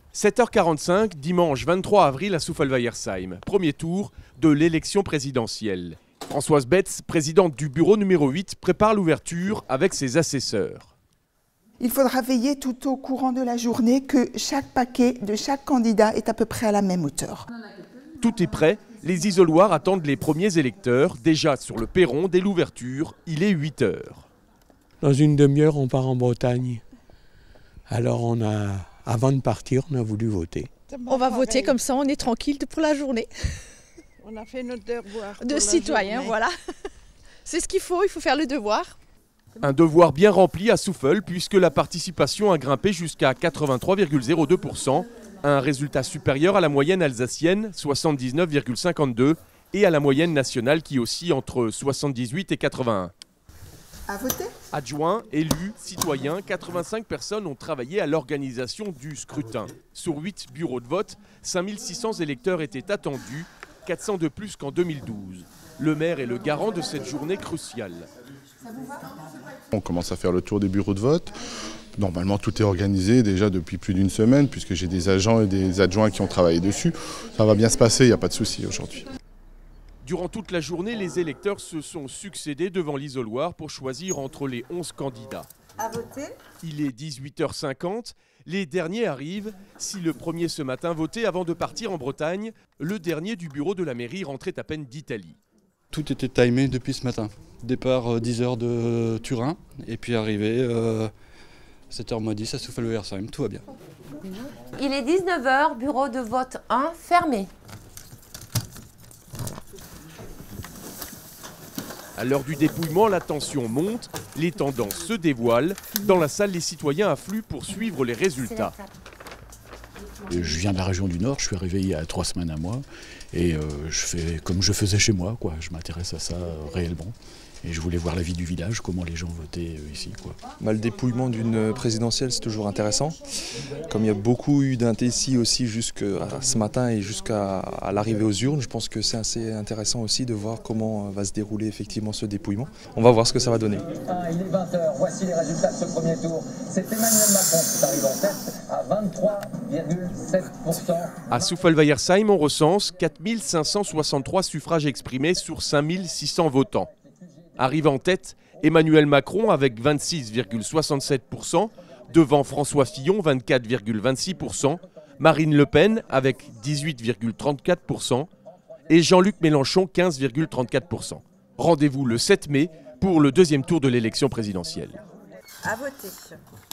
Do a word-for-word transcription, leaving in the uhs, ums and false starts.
sept heures quarante-cinq, dimanche vingt-trois avril à Souffelweyersheim. Premier tour de l'élection présidentielle. Françoise Betz, présidente du bureau numéro huit, prépare l'ouverture avec ses assesseurs. Il faudra veiller tout au courant de la journée que chaque paquet de chaque candidat est à peu près à la même hauteur. Tout est prêt, les isoloirs attendent les premiers électeurs. Déjà sur le perron dès l'ouverture, il est huit heures. Dans une demi-heure, on part en Bretagne. Alors on a, avant de partir, on a voulu voter. On va voter comme ça, on est tranquille pour la journée. On a fait notre devoir. De citoyen, voilà. C'est ce qu'il faut, il faut faire le devoir. Un devoir bien rempli à Souffel puisque la participation a grimpé jusqu'à quatre-vingt-trois virgule zéro deux pour cent, un résultat supérieur à la moyenne alsacienne, soixante-dix-neuf virgule cinquante-deux, et à la moyenne nationale qui oscille entre soixante-dix-huit et quatre-vingt-un. À voter ? Adjoints, élus, citoyens, quatre-vingt-cinq personnes ont travaillé à l'organisation du scrutin. Sur huit bureaux de vote, cinq mille six cents électeurs étaient attendus, quatre cents de plus qu'en deux mille douze. Le maire est le garant de cette journée cruciale. On commence à faire le tour des bureaux de vote. Normalement, tout est organisé déjà depuis plus d'une semaine, puisque j'ai des agents et des adjoints qui ont travaillé dessus. Ça va bien se passer, il n'y a pas de souci aujourd'hui. Durant toute la journée, les électeurs se sont succédés devant l'isoloir pour choisir entre les onze candidats. À voter ? Il est dix-huit heures cinquante. Les derniers arrivent. Si le premier ce matin votait avant de partir en Bretagne, le dernier du bureau de la mairie rentrait à peine d'Italie. Tout était timé depuis ce matin. Départ euh, dix heures de Turin et puis arrivé euh, sept heures moins dix à Souffelweyersheim. Tout va bien. Il est dix-neuf heures, bureau de vote un fermé. À l'heure du dépouillement, la tension monte, les tendances se dévoilent. Dans la salle, les citoyens affluent pour suivre les résultats. Je viens de la région du Nord, je suis arrivé il y a trois semaines à moi et euh, je fais comme je faisais chez moi, quoi. Je m'intéresse à ça euh, réellement et je voulais voir la vie du village, comment les gens votaient euh, ici, quoi. Bah, le dépouillement d'une présidentielle, c'est toujours intéressant. Comme il y a beaucoup eu d'indécis aussi jusqu'à ce matin et jusqu'à l'arrivée aux urnes, je pense que c'est assez intéressant aussi de voir comment va se dérouler effectivement ce dépouillement. On va voir ce que ça va donner. Ah, il est vingt heures, voici les résultats de ce premier tour. C'est Emmanuel Macron qui arrive en tête à vingt-trois virgule sept pour cent. À Souffelweyersheim, on recense quatre mille cinq cent soixante-trois suffrages exprimés sur cinq mille six cents votants. Arrive en tête Emmanuel Macron avec vingt-six virgule soixante-sept pour cent, devant François Fillon vingt-quatre virgule vingt-six pour cent, Marine Le Pen avec dix-huit virgule trente-quatre pour cent et Jean-Luc Mélenchon quinze virgule trente-quatre pour cent. Rendez-vous le sept mai pour le deuxième tour de l'élection présidentielle. À voter.